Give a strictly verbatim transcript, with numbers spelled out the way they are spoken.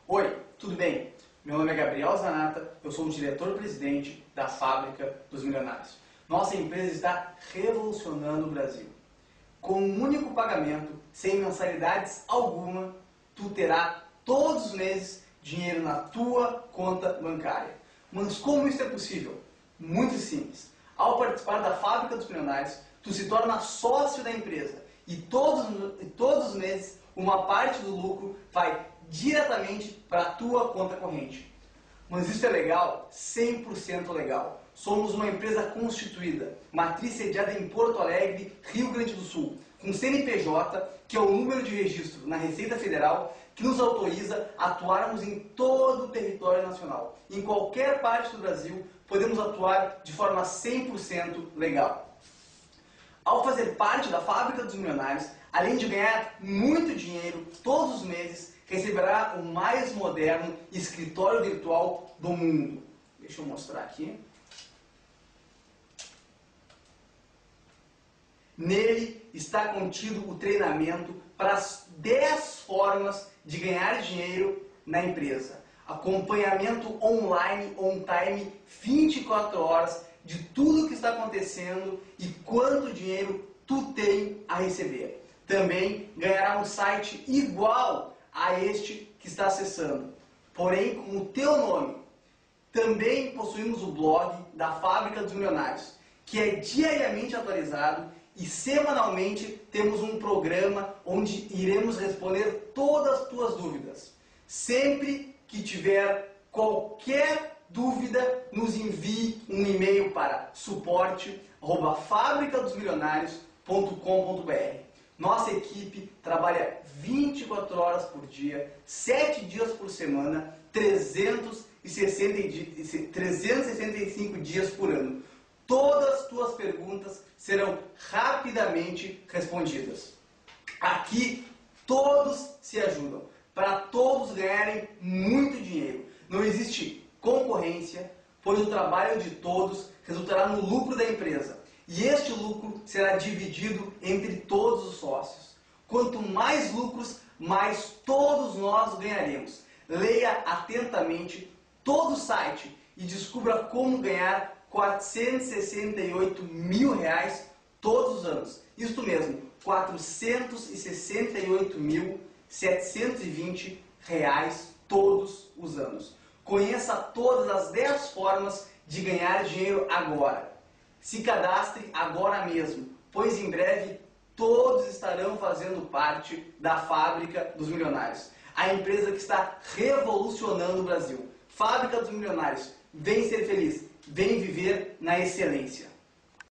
Oi, tudo bem? Meu nome é Gabriel Zanata, eu sou o diretor-presidente da Fábrica dos Milionários. Nossa empresa está revolucionando o Brasil. Com um único pagamento, sem mensalidades alguma, tu terá todos os meses dinheiro na tua conta bancária. Mas como isso é possível? Muito simples. Ao participar da Fábrica dos Milionários, tu se torna sócio da empresa e todos, e todos os meses uma parte do lucro vai diretamente para a tua conta corrente. Mas isso é legal? cem por cento legal. Somos uma empresa constituída, matriz sediada em Porto Alegre, Rio Grande do Sul, com C N P J, que é o número de registro na Receita Federal, que nos autoriza a atuarmos em todo o território nacional. Em qualquer parte do Brasil, podemos atuar de forma cem por cento legal. Ao fazer parte da Fábrica dos Milionários, além de ganhar muito dinheiro todos os meses, receberá o mais moderno escritório virtual do mundo. Deixa eu mostrar aqui. Nele está contido o treinamento para as dez formas de ganhar dinheiro na empresa. Acompanhamento online, on time, vinte e quatro horas de tudo o que está acontecendo e quanto dinheiro tu tem a receber. Também ganhará um site igual a este que está acessando, porém com o teu nome. Também possuímos o blog da Fábrica dos Milionários, que é diariamente atualizado, e semanalmente temos um programa onde iremos responder todas as tuas dúvidas. Sempre que tiver qualquer dúvida, nos envie um e-mail para suporte arroba fábrica dos milionários ponto com ponto br. Nossa equipe trabalha vinte e quatro horas por dia, sete dias por semana, trezentos e sessenta e cinco dias por ano. Todas as tuas perguntas serão rapidamente respondidas. Aqui todos se ajudam, para todos ganharem muito dinheiro. Não existe concorrência, pois o trabalho de todos resultará no lucro da empresa. E este lucro será dividido entre todos os sócios. Quanto mais lucros, mais todos nós ganharemos. Leia atentamente todo o site e descubra como ganhar quatrocentos e sessenta e oito mil reais todos os anos. Isto mesmo, quatrocentos e sessenta e oito mil setecentos e vinte reais todos os anos. Conheça todas as dez formas de ganhar dinheiro agora. Se cadastre agora mesmo, pois em breve todos estarão fazendo parte da Fábrica dos Milionários. A empresa que está revolucionando o Brasil. Fábrica dos Milionários. Vem ser feliz. Vem viver na excelência.